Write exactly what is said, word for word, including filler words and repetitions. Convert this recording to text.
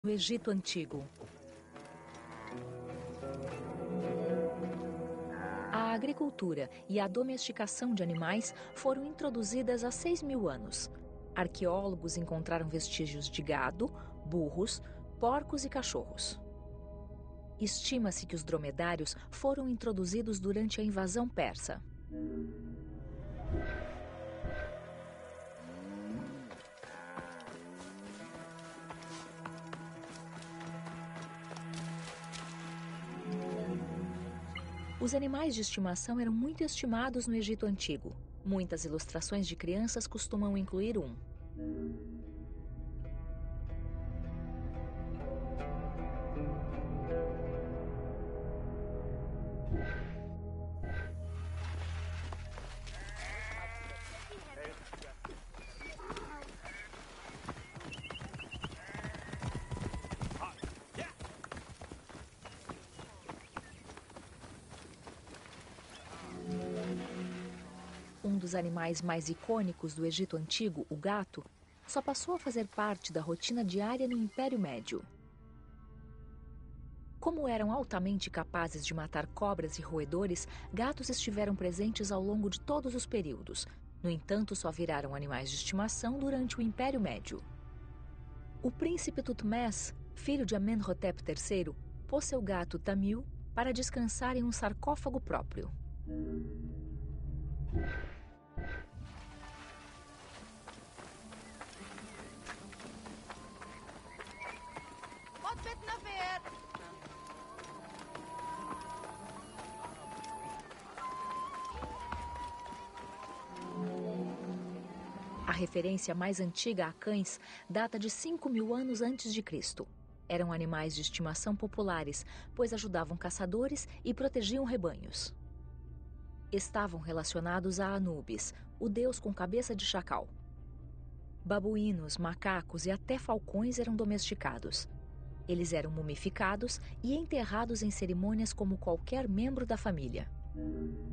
No Egito Antigo. A agricultura e a domesticação de animais foram introduzidas há seis mil anos. Arqueólogos encontraram vestígios de gado, burros, porcos e cachorros. Estima-se que os dromedários foram introduzidos durante a invasão persa. Os animais de estimação eram muito estimados no Egito Antigo. Muitas ilustrações de crianças costumam incluir um. Um dos animais mais icônicos do Egito Antigo, o gato, só passou a fazer parte da rotina diária no Império Médio. Como eram altamente capazes de matar cobras e roedores, gatos estiveram presentes ao longo de todos os períodos. No entanto, só viraram animais de estimação durante o Império Médio. O príncipe Tutmés, filho de Amenhotep terceiro, pôs seu gato Tamil para descansar em um sarcófago próprio. A referência mais antiga a cães data de cinco mil anos antes de Cristo. Eram animais de estimação populares, pois ajudavam caçadores e protegiam rebanhos. Estavam relacionados a Anubis, o deus com cabeça de chacal. Babuínos, macacos e até falcões eram domesticados. Eles eram mumificados e enterrados em cerimônias como qualquer membro da família.